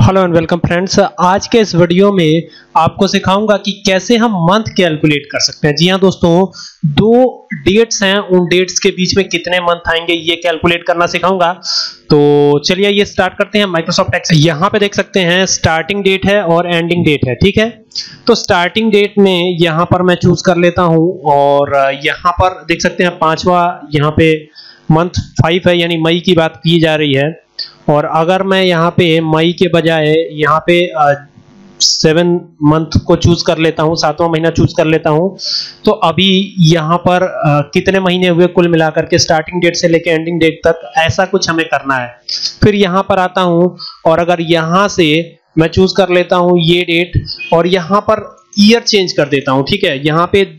Hello and welcome friends. आज के इस वीडियो में आपको सिखाऊंगा कि कैसे हम मंथ कैलकुलेट कर सकते हैं। जी हां दोस्तों, दो डेट्स हैं, उन डेट्स के बीच में कितने मंथ आएंगे ये कैलकुलेट करना सिखाऊंगा। तो चलिए ये स्टार्ट करते हैं। माइक्रोसॉफ्ट एक्सेल यहां पे देख सकते हैं स्टार्टिंग डेट है और एंडिंग डेट है, ठीक है। तो स्टार्टिंग डेट में यहां पर मैं चूज कर लेता हूं और यहां पर देख सकते हैं पांचवा यहां पे मंथ 5 है, यानी मई की बात की जा रही है। और अगर मैं यहाँ पे मई के बजाय यहाँ पे 7 मंथ को चूज कर लेता हूँ, 7वां महीना चूज कर लेता हूँ, तो अभी यहाँ पर कितने महीने हुए कुल मिलाकर के स्टार्टिंग डेट से लेके एंडिंग डेट तक, ऐसा कुछ हमें करना है। फिर यहाँ पर आता हूँ और अगर यहाँ से मैं चूज कर लेता हूँ ये डेट और यहाँ पर ईयर चेंज कर देता हूँ, ठीक है। यहाँ पे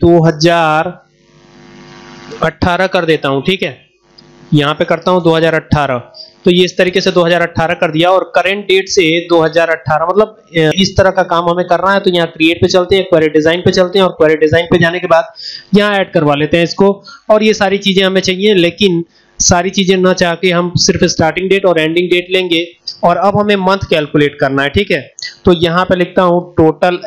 2018 कर देता हूँ, ठीक है। यहाँ पे करता हूँ 2018, तो ये इस तरीके से 2018 कर दिया। और करंट डेट से 2018 मतलब इस तरह का काम हमें करना है। तो यहाँ क्रिएट पे चलते हैं, क्वेरी डिजाइन पे चलते हैं और क्वेरी डिजाइन पे जाने के बाद यहाँ ऐड करवा लेते हैं इसको। और ये सारी चीजें हमें चाहिए, लेकिन सारी चीजें ना चाह के हम सिर्फ स्टार्टिंग डेट और एंडिंग डेट लेंगे। और अब हमें मंथ कैलकुलेट करना है, ठीक है। तो यहाँ पे लिखता हूँ टोटल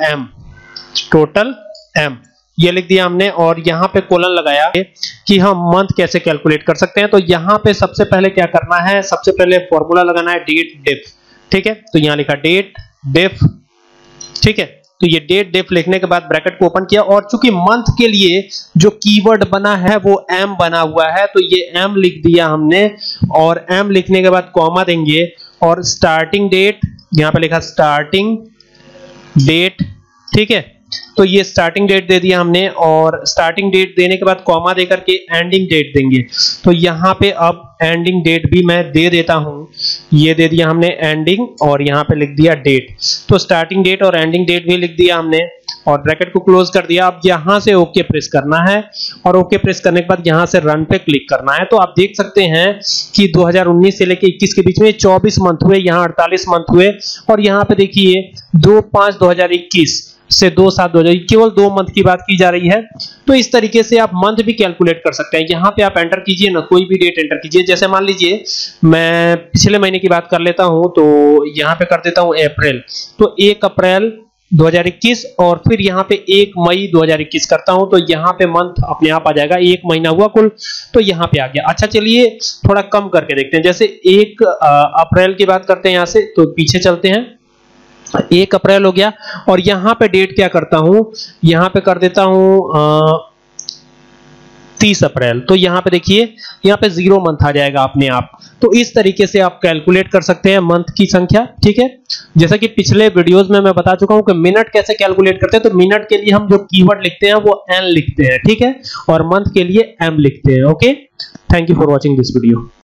एम, ये लिख दिया हमने और यहाँ पे कोलन लगाया कि हम मंथ कैसे कैलकुलेट कर सकते हैं। तो यहाँ पे सबसे पहले क्या करना है, सबसे पहले फॉर्मूला लगाना है डेट डिफ, ठीक है। तो यहाँ लिखा डेट डिफ, ठीक है। तो ये डेट डिफ लिखने के बाद ब्रैकेट को ओपन किया और चूंकि मंथ के लिए जो कीवर्ड बना है वो एम बना हुआ है, तो ये एम लिख दिया हमने। और एम लिखने के बाद कॉमा देंगे और स्टार्टिंग डेट, यहाँ पे लिखा स्टार्टिंग डेट, ठीक है। तो ये स्टार्टिंग डेट दे दिया हमने और स्टार्टिंग डेट देने के बाद कॉमा देकर के एंडिंग डेट देंगे। तो यहाँ पे अब एंडिंग डेट भी मैं दे देता हूँ, ये दे दिया हमने एंडिंग और यहाँ पे लिख दिया डेट। तो स्टार्टिंग डेट और एंडिंग डेट भी लिख दिया हमने और ब्रैकेट को क्लोज कर दिया। अब यहाँ से ओके प्रेस करना है और ओके प्रेस करने के बाद यहाँ से रन पे क्लिक करना है। तो आप देख सकते हैं कि 2019 से लेके 21 के बीच में 24 मंथ हुए, यहाँ 48 मंथ हुए। और यहाँ पे देखिए 2/5/2021 से 2/7/2021 केवल 2 मंथ की बात की जा रही है। तो इस तरीके से आप मंथ भी कैलकुलेट कर सकते हैं। यहाँ पे आप एंटर कीजिए ना, कोई भी डेट एंटर कीजिए। जैसे मान लीजिए मैं पिछले महीने की बात कर लेता हूं, तो यहाँ पे कर देता हूं अप्रैल। तो 1 अप्रैल 2021 और फिर यहाँ पे 1 मई 2021 करता हूं, तो यहाँ पे मंथ अपने आप आ जाएगा। 1 महीना हुआ कुल, तो यहाँ पे आ गया। अच्छा चलिए थोड़ा कम करके देखते हैं। जैसे 1 अप्रैल की बात करते हैं, यहाँ से तो पीछे चलते हैं। 1 अप्रैल हो गया और यहां पे डेट क्या करता हूं, यहां पे कर देता हूं 30 अप्रैल। तो यहां पे देखिए यहां पे 0 मंथ आ जाएगा अपने आप। तो इस तरीके से आप कैलकुलेट कर सकते हैं मंथ की संख्या, ठीक है। जैसा कि पिछले वीडियोस में मैं बता चुका हूं कि मिनट कैसे कैलकुलेट करते हैं। तो मिनट के लिए हम जो कीवर्ड लिखते हैं वो एन लिखते हैं, ठीक है। और मंथ के लिए एम लिखते हैं। Okay, thank you for watching this video.